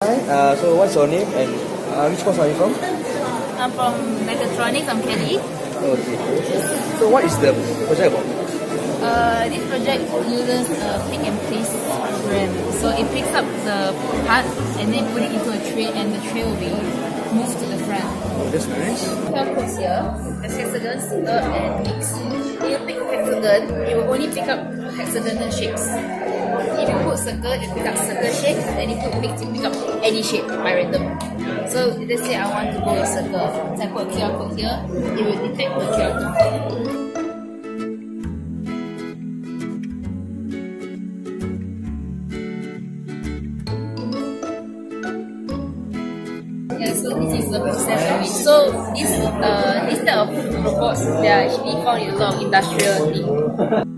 Hi, so what's your name and which course are you from? I'm from Mechatronics, I'm Kelly. Okay. So what is the project about? This project uses a pick and place program. So it picks up the part and then put it into a tray, and the tray will be moved to the front. Oh, that's nice. 12 codes here. There's hexagon, circle and mix. If you pick hexagon, it will only pick up hexagonal shapes. If you put circle, it will pick up circle shapes, and if you put mix, it will pick up any shape by random. So let's say I want to go with circle. So I put a QR code here, it will detect the QR code. Yeah, so this is the process of it. So this type of robots, they are actually found in a lot of industrial things.